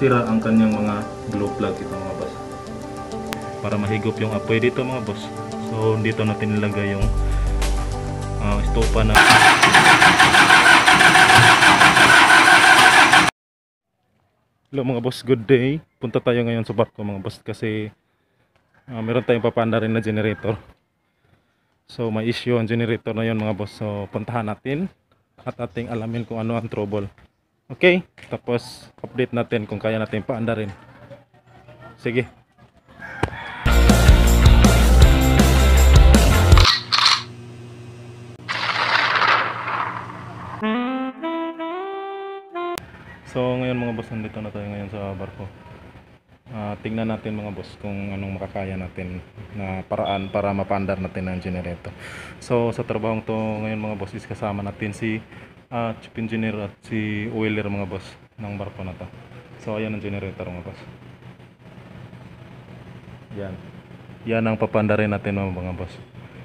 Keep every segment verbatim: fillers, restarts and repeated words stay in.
sira ang kanyang mga glow plug ito mga boss. Para mahigop yung apoy dito mga boss. So dito natin nilagay yung uh, estopa na. Hello mga boss, good day. Punta tayo ngayon sa barko mga boss kasi uh, meron tayong papanda rin na generator. So may issue ang generator na yun mga boss. So puntahan natin at ating alamin kung ano ang trouble. Okay, tapos update natin kung kaya natin paanda rin. Sige. So ngayon mga boss, nandito na tayo ngayon sa barko. Uh, tingnan natin mga boss kung anong makakaya natin na paraan para mapandar natin ang generator. So sa trabahong to ngayon mga boss is kasama natin si uh, chief engineer at si oiler mga boss ng barko na to. So ayan ang generator mga boss. Yan. Yan ang papandarin natin mga boss.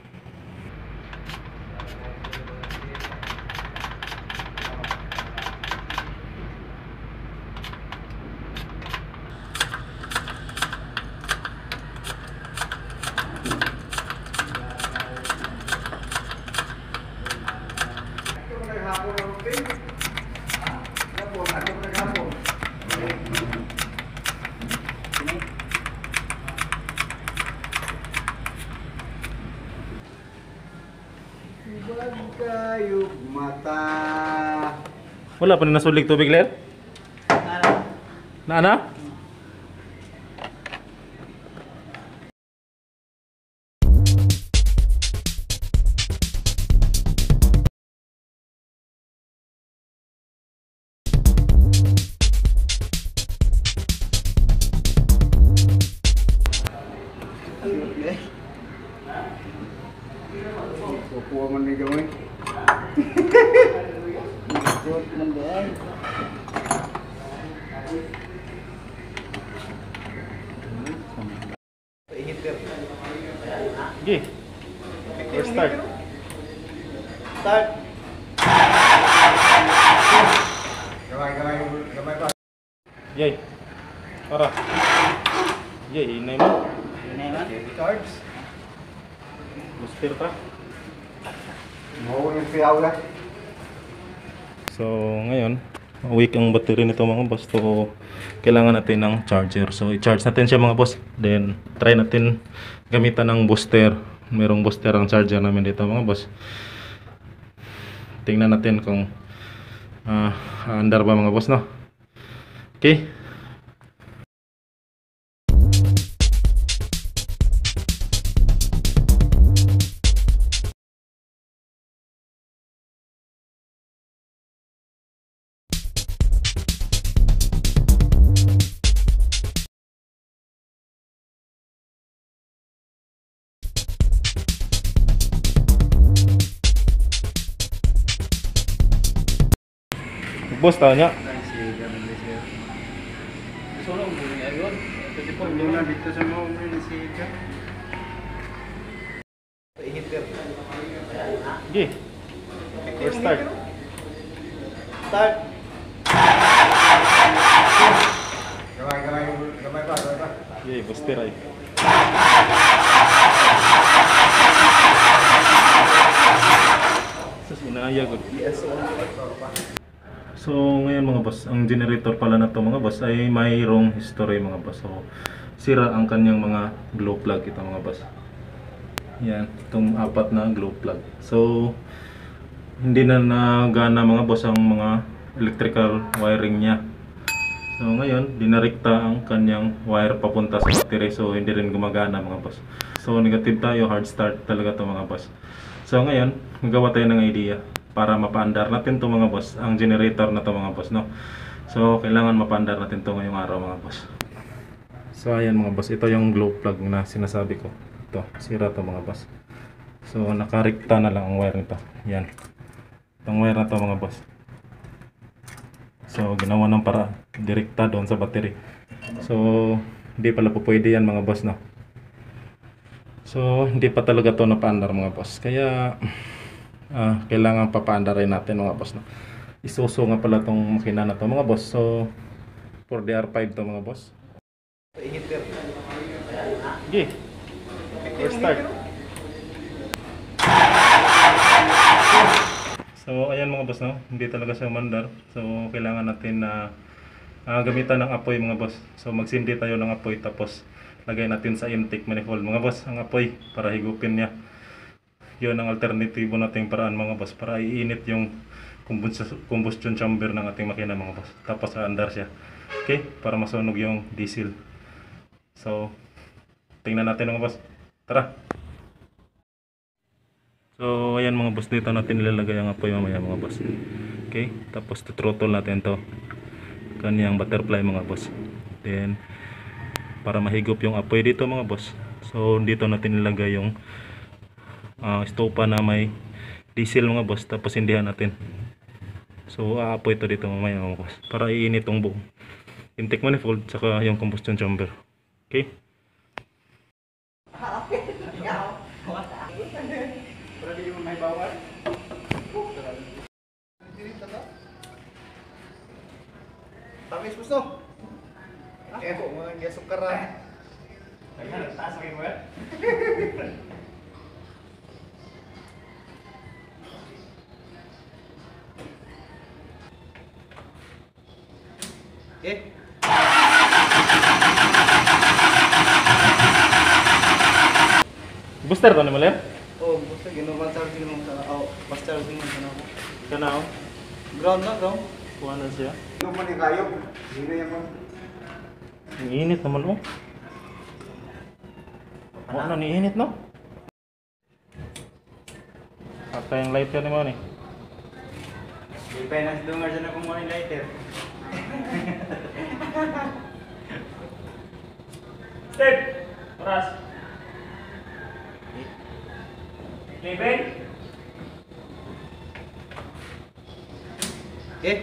Bagayog mata. Wala pa na nasulig tubig ler? Na ana? Kuha man ni gamay. Jod man day. Hitter. Gi. Let's start. Start. Gamay gamay gamay pa. Yay. Para. Yay, inay mo. Inay man. Cards. Booster pa. Mo yung siyaw la. So ngayon, weak ang battery nito mga boss. So kailangan natin ng charger. So i-charge natin siya mga boss. Then try natin gamitan ng booster. Merong booster ang charger namin dito mga boss. Tingnan natin kung uh, andar ba mga boss no. Okay. Boss tahu nya. Solo mo ni ayon. Pwede po muna dito sa mo ni si Jack. Hitter. Gi. Let's start. Start. Gamay gamay gamay pa, gamay pa. Yay, booster ay. Sus inaya gud. Yes, So ngayon mga boss, ang generator pala na to mga boss ay mayroong history mga boss. So sira ang kanyang mga glow plug ito mga boss. Yan, itong apat na glow plug. So hindi na nagana mga boss ang mga electrical wiring niya. So ngayon, dinarikta ang kanyang wire papunta sa battery. So hindi rin gumagana mga boss. So negative tayo, hard start talaga to mga boss. So ngayon, magawa tayo ng idea para mapaandar natin to mga boss, ang generator na to mga boss no. So kailangan mapaandar natin to ngayong araw mga boss. So ayan mga boss, ito yung glow plug na sinasabi ko. Ito, sira to mga boss. So nakarikta na lang ang wire nito. Yan. Itong wire na to mga boss. So ginawa ng para direkta doon sa battery. So hindi pala po pwede yan mga boss no. So hindi pa talaga to napaandar mga boss. Kaya Uh, kailangan papaandarin natin mga boss no? Isuso nga pala tong makina na to mga boss. So for D R five to mga boss. Inhitter. Okay. First start. So ayan mga boss, no? Hindi talaga siya mandar. So kailangan natin na uh, gamitan ng apoy mga boss. So magsindi tayo ng apoy tapos lagay natin sa intake manifold mga boss ang apoy para higupin niya. Yun ang alternatibo nating paraan mga boss para iinit yung combustion chamber ng ating makina mga boss. Tapos aandar siya. Okay? Para masunog yung diesel. So tingnan natin mga boss. Tara! So ayan mga boss, dito natin ilalagay ang apoy mamaya mga boss. Okay? Tapos throttle natin to kanyang butterfly mga boss. Then para mahigop yung apoy dito mga boss, so dito natin ilagay yung uh, stopa na may diesel mga boss. Tapos hindihan natin. So aapoy to dito mamaya mga boss para iinit tong buong intake manifold saka yung combustion chamber. Okay? Pero di mo may bawal. Tamis gusto. Eh po, mga hindi sukaran. Ayan, taas lagi mo yan. Okay. Booster to ni Maler? Oh, basta ginuman sa akin mo sa oh, basta rin mo sa ako. Kanao? Ground na, ground. Kuha na siya. Ano man yung kayo? Hindi yan mo. Ang init naman oh. Wala na ni init no? Patay yung lighter ni mo ni. Di pa yung dungar dyan ako mo lighter. Step! Oras! Level! Okay.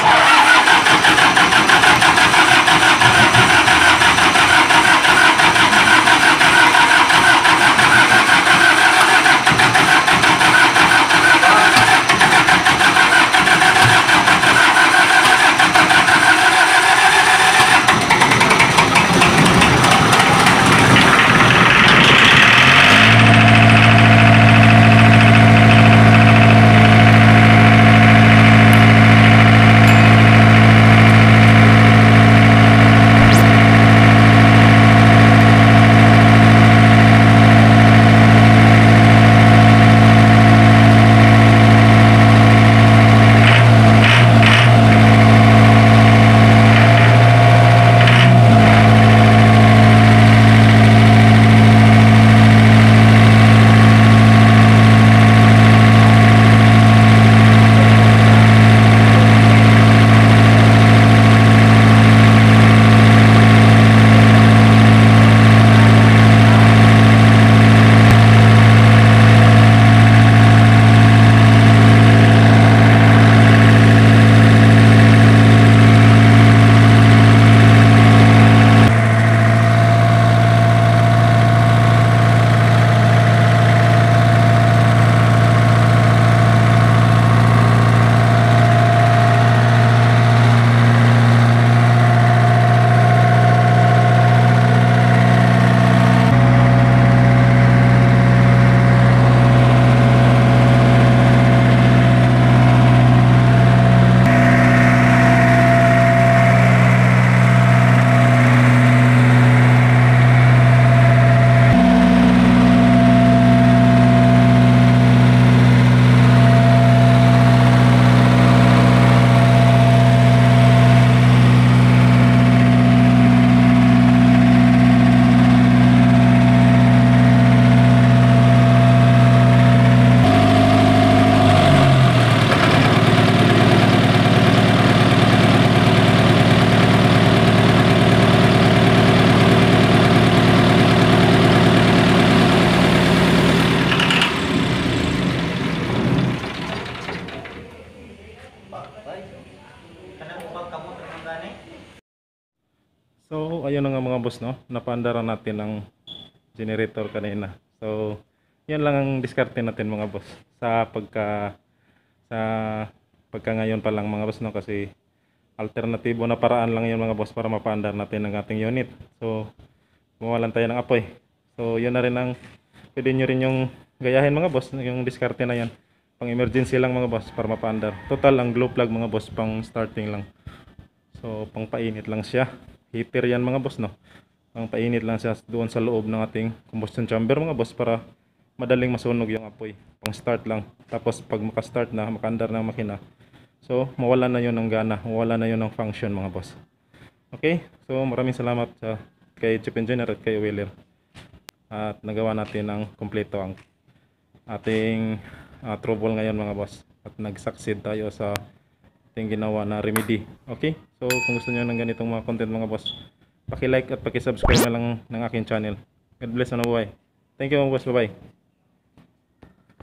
So, ayun na nga mga boss, no? Napaandaran natin ang generator kanina. So, yan lang ang diskarte natin mga boss. Sa pagka sa pagka ngayon pa lang mga boss, no? Kasi alternatibo na paraan lang yun mga boss para mapaandar natin ang ating unit. So mawalan tayo ng apoy. So yun na rin ang pwede nyo rin yung gayahin mga boss, yung diskarte na yan. Pang emergency lang mga boss para mapaandar. Total ang glow plug mga boss pang starting lang. So pang painit lang siya. Heater yan mga boss, no. Pang painit lang siya doon sa loob ng ating combustion chamber mga boss para madaling masunog yung apoy. Pang start lang. Tapos pag maka-start na, makaandar na ang makina, so mawala na yun ng gana, mawala na yun ng function mga boss. Okay, so maraming salamat sa kay Chief Engineer at kay Wheeler. At nagawa natin ng kompleto ang ating uh, trouble ngayon mga boss. At nag-succeed tayo sa ating ginawa na remedy. Okay, so kung gusto nyo ng ganitong mga content mga boss, paki-like at paki-subscribe na lang ng aking channel. God bless and bye. Thank you mga boss, bye bye.